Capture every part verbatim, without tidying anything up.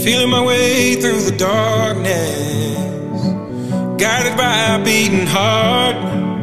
Feeling my way through the darkness, guided by a beating heart.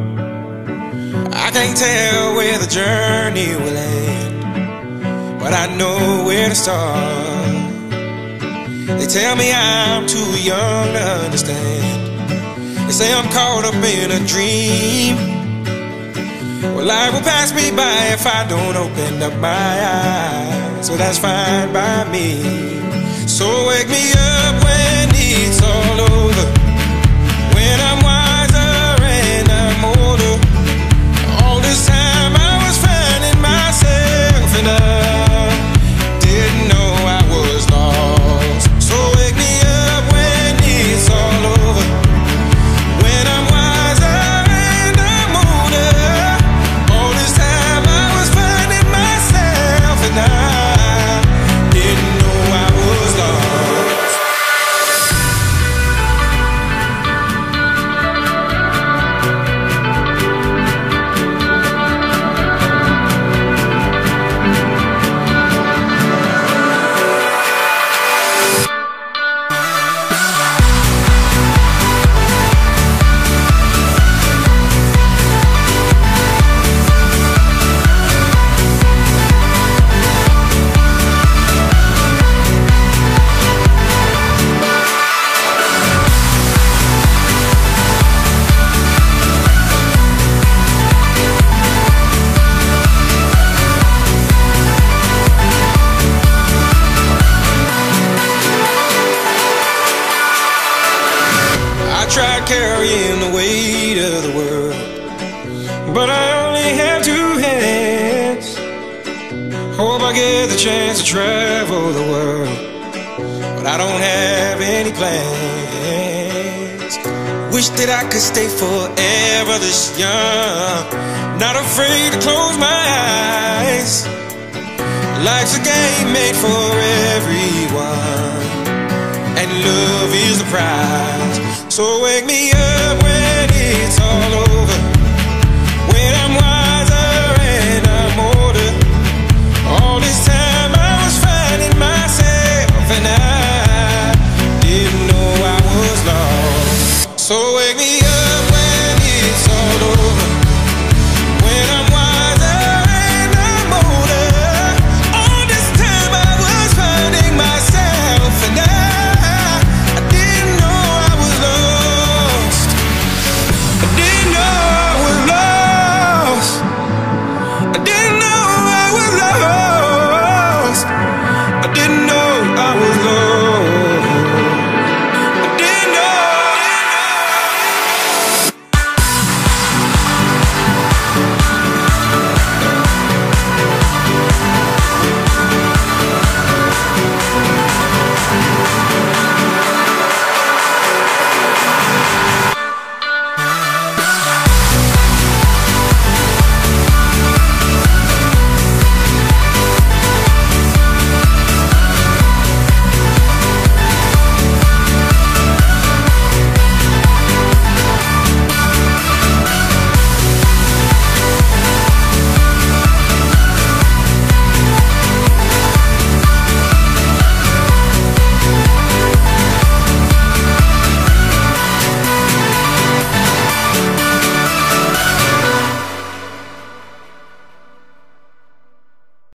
I can't tell where the journey will end, but I know where to start. They tell me I'm too young to understand. They say I'm caught up in a dream. Well, life will pass me by if I don't open up my eyes, so that's fine by me. So wake me up when it's all over, when I'm wiser and I'm older. All this time I was finding myself and I didn't know I was lost. So wake me up when it's all over, when I'm wiser and I'm older. All this time I was finding myself and I didn't know I was lost. Carrying the weight of the world, but I only have two hands. Hope I get the chance to travel the world, but I don't have any plans. Wish that I could stay forever this young, not afraid to close my eyes. Life's a game made for everyone, and love is the prize. So wake me up when